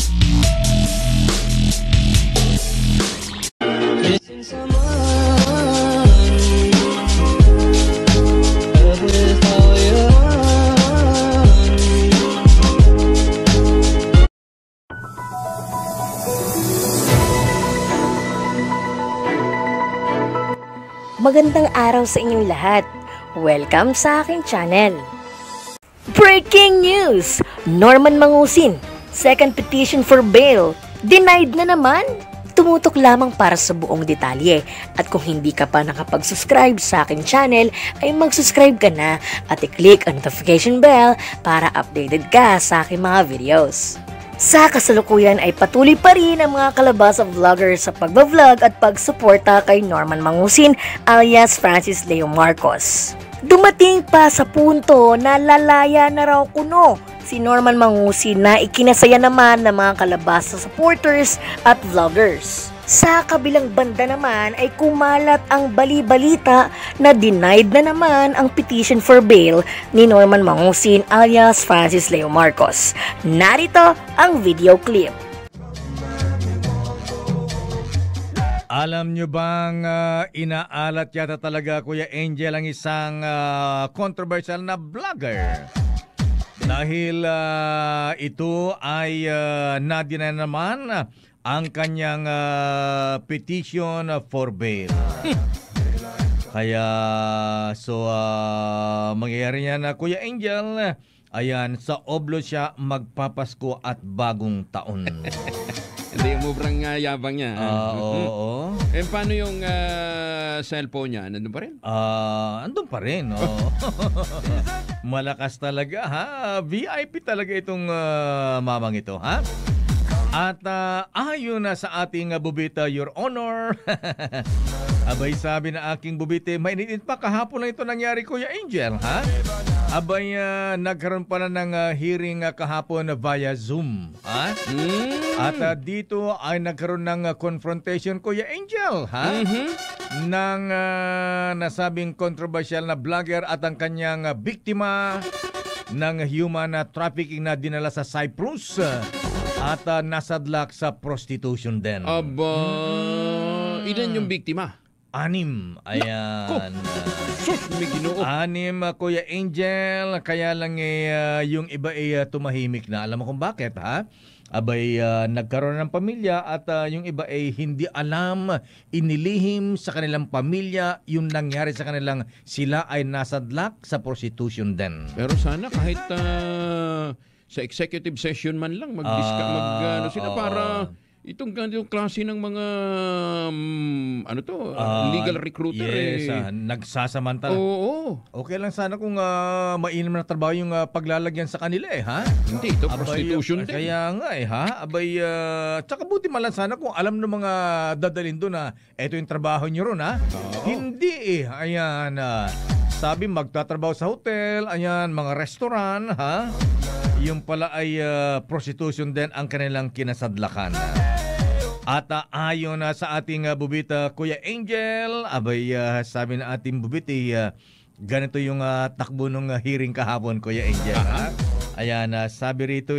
Magandang araw sa inyong lahat. Welcome sa aking channel. Breaking news! Norman Mangusin, second petition for bail, denied na naman. Tumutok lamang para sa buong detalye. At kung hindi ka pa nakapag-subscribe sa aking channel, ay mag-subscribe ka na at i-click ang notification bell para updated ka sa aking mga videos. Sa kasalukuyan ay patuloy pa rin ang mga kalabasa vloggers sa pagbablog at pagsuporta kay Norman Mangusin alias Francis Leo Marcos. Dumating pa sa punto na lalaya na raw kuno si Norman Mangusin na ikinasaya naman ng mga kalabasa supporters at vloggers. Sa kabilang banda naman ay kumalat ang bali-balita na denied na naman ang petition for bail ni Norman Mangusin alias Francis Leo Marcos. Narito ang video clip. Alam nyo bang inaalat yata talaga Kuya Angel ang isang controversial na vlogger? Dahil ito ay na-deny naman ang kanyang petition for bail. Kaya mangyayari niya na Kuya Angel, ayan, sa Oblo siya magpapasko at bagong taon. Hindi, umubrang yabang niya. Oo. Eh, paano yung cellphone niya? Nandun pa rin? Andun pa rin. Malakas talaga, ha? VIP talaga itong mamang ito, ha? At ayon na sa ating bubita, Your Honor, abay sabi na aking bubite, mainit pa kahapon lang ito nangyari Kuya Angel, ha? Abay nagkaroon pala ng hearing kahapon via Zoom, ha? At dito ay nagkaroon ng confrontation Kuya Angel, ha? Ng nasabing controversial na vlogger at ang kanyang biktima ng human trafficking na dinala sa Cyprus. At nasadlak sa prostitution din. Aba, ilan yung biktima? 6. Ayan. Sus, may Ginoo. 6, Kuya Angel. Kaya lang yung iba ay tumahimik na. Alam mo kung bakit, ha? Abay, nagkaroon ng pamilya at yung iba ay hindi alam, inilihim sa kanilang pamilya yung nangyari sa kanilang sila ay nasadlak sa prostitution din. Pero sana kahit sa executive session man lang sila para itong ganitong klase ng mga legal recruiter. Yes, nagsasamantala. Oo. Okay lang sana kung mainam na trabaho yung paglalagyan sa kanila ha? Hindi, ito prostitution din. Kaya nga ha? Abay, tsaka buti man lang sana kung alam ng mga dadalhin doon na eto yung trabaho nyo ron ha? Hindi ayan. Sabi magtatrabaho sa hotel, ayan, mga restaurant ha? Yung pala ay prostitution din ang kanilang kinasadlakan. At ayon sa ating bubita Kuya Angel, abay sabi na ating bubiti, ganito yung takbo ng hearing kahapon Kuya Angel. Ha? Ayan, sabi rito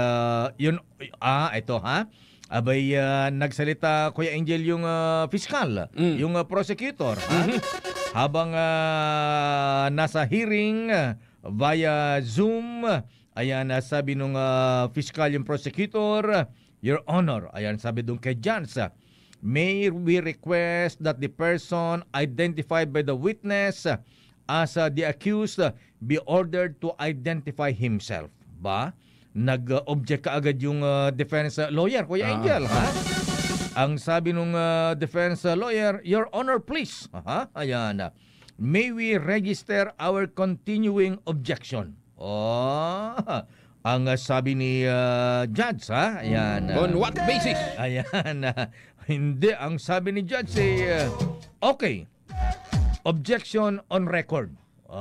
ito ha. Abay nagsalita Kuya Angel yung fiscal, yung prosecutor. Ha? Habang nasa hearing via Zoom, ayan, sabi nung fiscal yung prosecutor, Your Honor, ayan, sabi doon kay Jans, may we request that the person identified by the witness as the accused be ordered to identify himself. Ba? Nag-object kaagad yung defense lawyer, Kuya Angel, ha? Ang sabi nung defense lawyer, Your Honor, please. Ayan, may we register our continuing objection. Ang sabi ni Judge, ha? Ayan. On what basis? Ayan. Hindi, ang sabi ni Judge ay, okay, objection on record.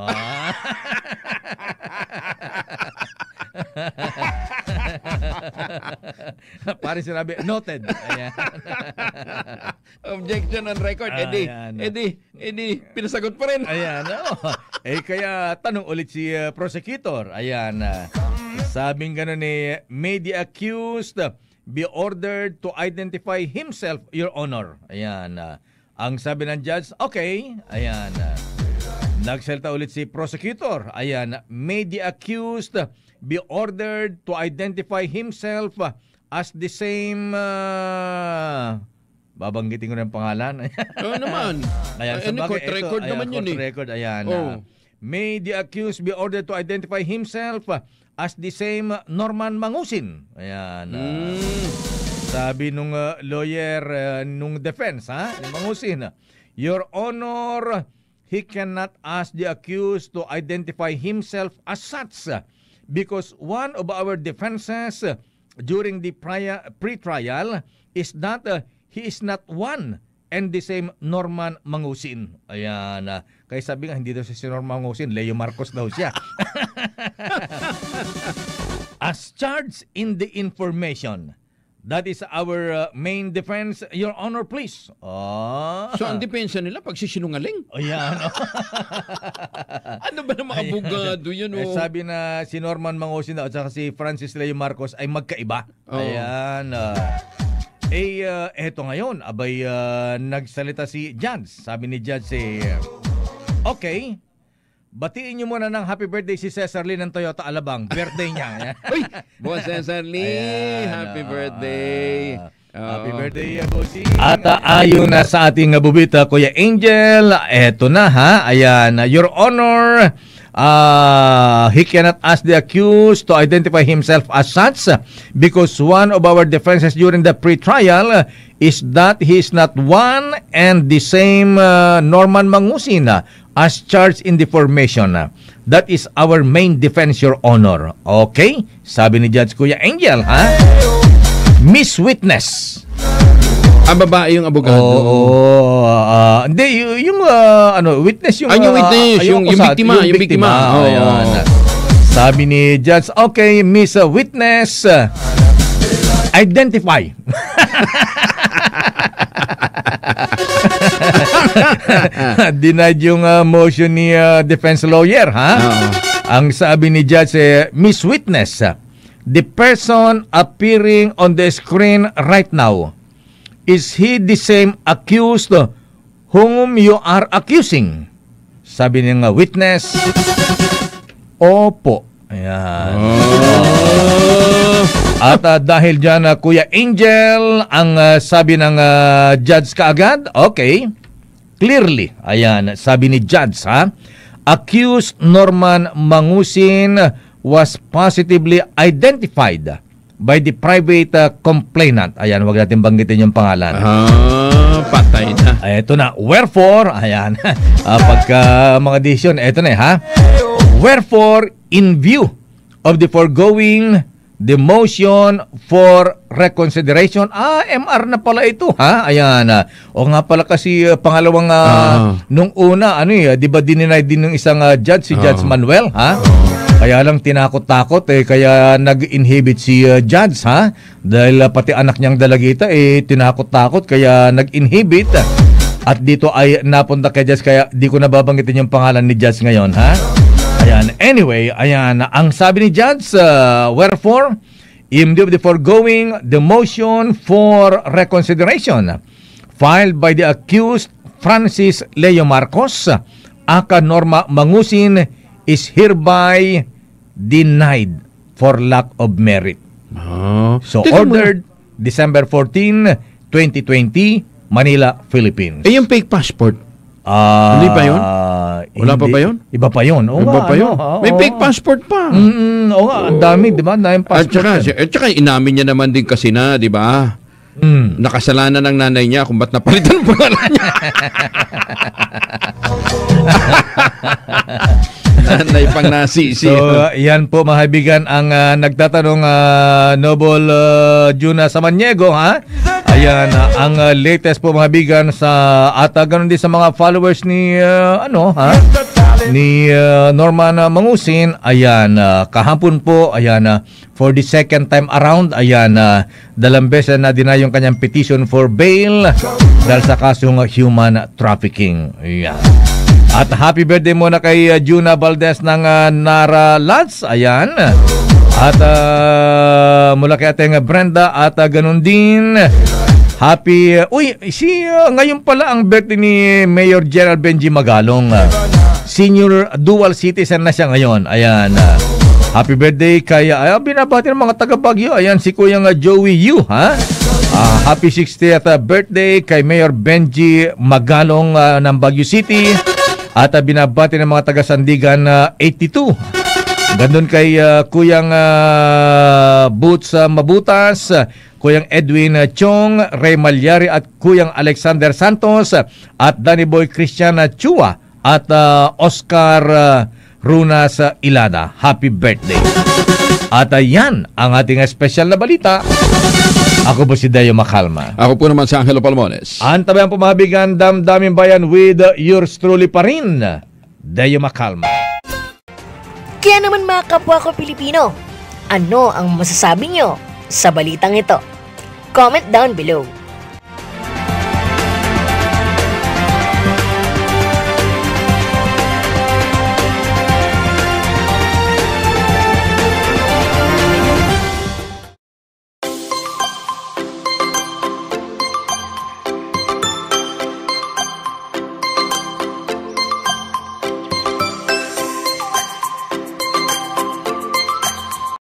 Pare sinabi, noted. Ayan. Objection on record. Edi, pinasagot pa rin. Ayan. Kaya tanong ulit si prosecutor. Ayan. Sabing gano'n may the accused be ordered to identify himself, Your Honor. Ayan. Ang sabi ng judge, okay. Ayan. Nagsalita ulit si prosecutor. Ayan. May the accused be ordered to identify himself as the same... babanggitin ko ng pangalan. Oo naman. Ayan, Court record naman yun court record. Ayan. May the accused be ordered to identify himself as the same Norman Mangusin. Ayan. Sabi nung lawyer, nung defense, ni Mangusin, Your Honor, he cannot ask the accused to identify himself as such because one of our defenses during the pre-trial is that he is not one and the same Norman Mangusin. Ayan. Kaya sabi nga, hindi daw si Norman Mangusin, Leo Marcos daw siya. As charged in the information, that is our main defense. Your Honor, please. So, ang depensa nila, pagsisinungaling? Ayan. Ano ba na mga abogado yun? Sabi na si Norman Mangusin at saka si Francis Leo Marcos ay magkaiba. Ayan. Eto ngayon, abay nagsalita si Judge. Sabi ni Judge, okay, batiin niyo muna ng happy birthday si Cesar Lee ng Toyota Alabang. Birthday niya. Uy, Boss Cesar Lee, happy birthday. Happy birthday, Bossy. At ayon na sa ating bubita, Kuya Angel, eto na ayan, Your Honor, he cannot ask the accused to identify himself as such because one of our defenses during the pre-trial is that he is not one and the same Norman Mangusin as charged in the formation. That is our main defense, Your Honor. Okay? Sabi ni Judge Kuya Angel, Miss Witness. Ang babae yung abogado. Hindi, yung witness yung... yung witness, yung biktima. Yung biktima. Sabi ni Judge, okay, Miss Witness, identify. Denied yung motion ni defense lawyer, Ang sabi ni Judge, Miss Witness, the person appearing on the screen right now, is he the same accused whom you are accusing? Sabi ng witness, opo. Ayan. At dahil dyan, Kuya Angel, ang sabi ng judge kaagad, okay, clearly, ayan, sabi ni judge, accused Norman Mangusin was positively identified by the private complainant. Ayan, wag natin banggitin yung pangalan. Patay na. Ito na. Wherefore, ayan, pagka mga decision, ito na Wherefore, in view of the foregoing, the motion for reconsideration, MR na pala ito, Ayan. O nga pala kasi pangalawang, nung una, di ba dininay din ng isang judge, si Judge Manuel, Kaya lang tinakot-takot kaya nag-inhibit si Judge dahil pati anak niyang dalagita tinakot-takot kaya nag-inhibit at dito ay napunta kay Judge kaya di ko nababanggitin yung pangalan ni Judge ngayon Ayan, anyway, ayan ang sabi ni Judge, wherefore in view of the foregoing, the motion for reconsideration filed by the accused Francis Leo Marcos aka Norma Mangusin is hereby denied for lack of merit. So ordered December 14, 2020, Manila, Philippines. Yung fake passport? Hindi pa yun? Wala pa ba yun? Iba pa yun. Iba pa yun? May fake passport pa. Oo nga, ang dami, di ba? At saka inamin niya naman din kasi na, di ba? Nakasalanan ng nanay niya kung ba't napalitan ang pangalan niya. Nanay pang nasisi. So, yan po mga kaibigan ang nagtatanong Noble Juna Samaniego, Ayan, ang latest po mga kaibigan sa at ganoon din sa mga followers ni ni Norman Mangusin. Ayan, kahapon po, ayan, for the second time around, ayan, dalawang beses na deny yung kanyang petition for bail dahil sa kasong human trafficking. Ayan. At happy birthday muna kay Juna Valdez ng Nara Lads. Ayan. At mula kay ating Brenda at ganun din. Happy, ngayon pala ang birthday ni Mayor Gerald Benji Magalong. Senior dual citizen na siya ngayon. Ayan. Happy birthday kay, binabati ng mga taga Baguio. Ayan, si Kuyang Joey Yu, ha? Happy 60th birthday kay Mayor Benji Magalong ng Baguio City. At binabati ng mga taga Sandigan 82. Gandun kay Kuyang Boots Mabutas, Kuyang Edwin Chong, Ray Malyari at Kuyang Alexander Santos at Danny Boy Christian Chua at Oscar Runas Ilana. Happy birthday. At yan ang ating special na balita. Ako po si Dayo Macalma. Ako po naman si Angelo Palmones. Antabayan po mabigan damdamin bayan with yours truly pa rin, Dayo Macalma. Kaya naman mga kapwa ko Pilipino, ano ang masasabi nyo sa balitang ito? Comment down below.